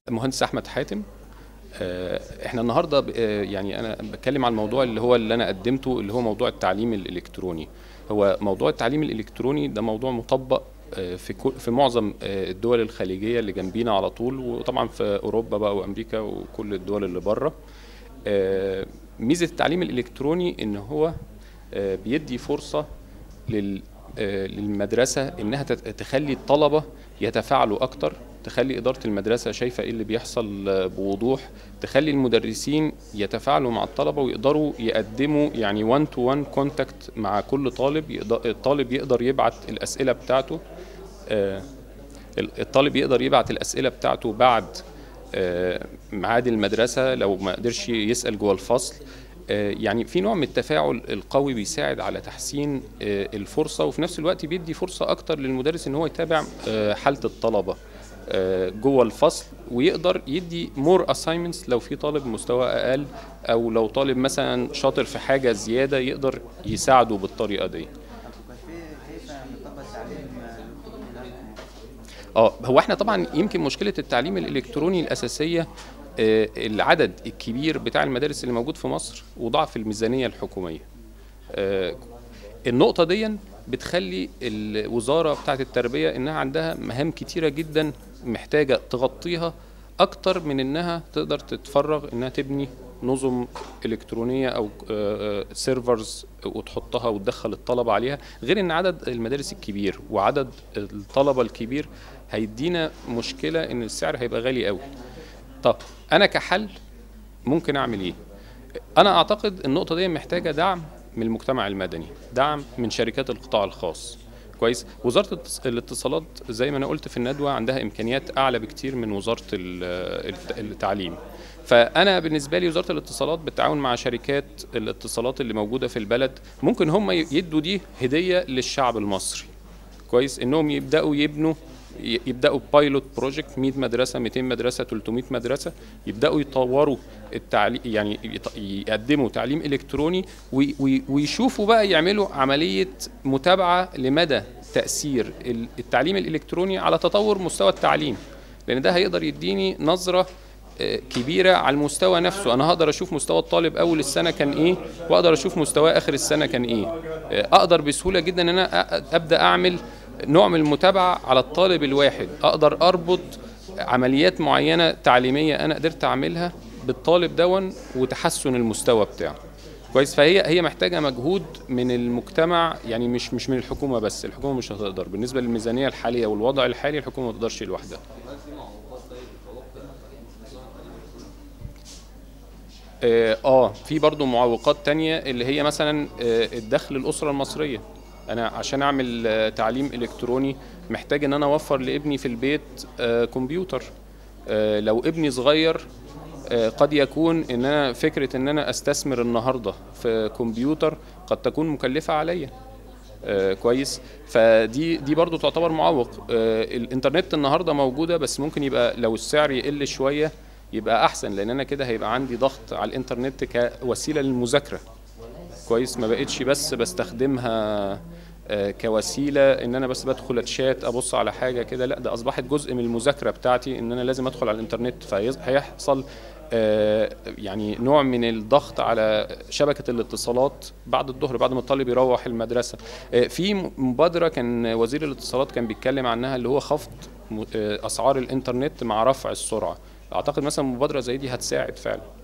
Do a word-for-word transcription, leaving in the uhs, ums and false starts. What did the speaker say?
مهندس احمد حاتم. احنا النهارده يعني انا بتكلم عن الموضوع اللي هو اللي انا قدمته، اللي هو موضوع التعليم الالكتروني. هو موضوع التعليم الالكتروني ده موضوع مطبق في في معظم الدول الخليجيه اللي جنبينا على طول، وطبعا في اوروبا بقى وامريكا وكل الدول اللي بره. ميزه التعليم الالكتروني ان هو بيدي فرصه لل للمدرسه انها تخلي الطلبه يتفاعلوا اكتر، تخلي إدارة المدرسة شايفة إيه اللي بيحصل بوضوح، تخلي المدرسين يتفاعلوا مع الطلبة ويقدروا يقدموا يعني وان تو وان كونتاكت مع كل طالب. الطالب يقدر يبعت الأسئلة بتاعته الطالب يقدر يبعت الأسئلة بتاعته بعد ميعاد المدرسة لو ما قدرش يسأل جوه الفصل. يعني في نوع من التفاعل القوي بيساعد على تحسين الفرصة، وفي نفس الوقت بيدي فرصة أكتر للمدرس إن هو يتابع حالة الطلبة جوه الفصل، ويقدر يدي مور اساينمنتس لو في طالب مستوى اقل، او لو طالب مثلا شاطر في حاجه زياده يقدر يساعده بالطريقه دي. اه هو احنا طبعا يمكن مشكله التعليم الالكتروني الاساسيه العدد الكبير بتاع المدارس اللي موجود في مصر وضعف الميزانيه الحكوميه. النقطه دي بتخلي الوزاره بتاعه التربيه انها عندها مهام كتيره جدا محتاجة تغطيها أكتر من إنها تقدر تتفرغ إنها تبني نظم إلكترونية أو سيرفرز وتحطها وتدخل الطلبة عليها، غير إن عدد المدارس الكبير وعدد الطلبة الكبير هيدينا مشكلة إن السعر هيبقى غالي قوي. طب أنا كحل ممكن أعمل إيه؟ أنا أعتقد النقطة دي محتاجة دعم من المجتمع المدني، دعم من شركات القطاع الخاص. كويس. وزارة الاتصالات زي ما أنا قلت في الندوة عندها إمكانيات أعلى بكتير من وزارة التعليم، فأنا بالنسبة لي وزارة الاتصالات بالتعاون مع شركات الاتصالات اللي موجودة في البلد ممكن هم يدوا دي هدية للشعب المصري. كويس. إنهم يبدأوا يبنوا يبداوا بايلوت بروجكت مية مدرسه مئتين مدرسه ثلاثمئة مدرسه، يبداوا يطوروا التعليم، يعني يقدموا تعليم الكتروني ويشوفوا بقى يعملوا عمليه متابعه لمدى تاثير التعليم الالكتروني على تطور مستوى التعليم، لان ده هيقدر يديني نظره كبيره على المستوى نفسه. انا هقدر اشوف مستوى الطالب اول السنه كان ايه، واقدر اشوف مستواه اخر السنه كان ايه. اقدر بسهوله جدا ان انا ابدا اعمل نوع من المتابعة على الطالب الواحد، أقدر أربط عمليات معينة تعليمية أنا قدرت أعملها بالطالب دون وتحسن المستوى بتاعه. كويس. فهي هي محتاجة مجهود من المجتمع، يعني مش مش من الحكومة بس، الحكومة مش هتقدر بالنسبة للميزانية الحالية والوضع الحالي، الحكومة ما تقدرش لوحدها. اه في برضو معوقات تانية اللي هي مثلا الدخل الأسرة المصرية. أنا عشان أعمل تعليم إلكتروني محتاج إن أنا أوفر لابني في البيت كمبيوتر. لو ابني صغير قد يكون إن أنا فكرة إن أنا أستثمر النهاردة في كمبيوتر قد تكون مكلفة عليا. كويس. فدي دي برضو تعتبر معوق. الإنترنت النهاردة موجودة، بس ممكن يبقى لو السعر يقل شوية يبقى أحسن، لأن أنا كده هيبقى عندي ضغط على الإنترنت كوسيلة للمذاكرة. كويس. ما بقتش بس بستخدمها كوسيله ان انا بس بدخل اتشات ابص على حاجه كده، لا ده اصبحت جزء من المذاكره بتاعتي ان انا لازم ادخل على الانترنت، فهيحصل يعني نوع من الضغط على شبكه الاتصالات بعد الظهر بعد ما الطالب يروح المدرسه. في مبادره كان وزير الاتصالات كان بيتكلم عنها اللي هو خفض اسعار الانترنت مع رفع السرعه. اعتقد مثلا مبادره زي دي هتساعد فعلا.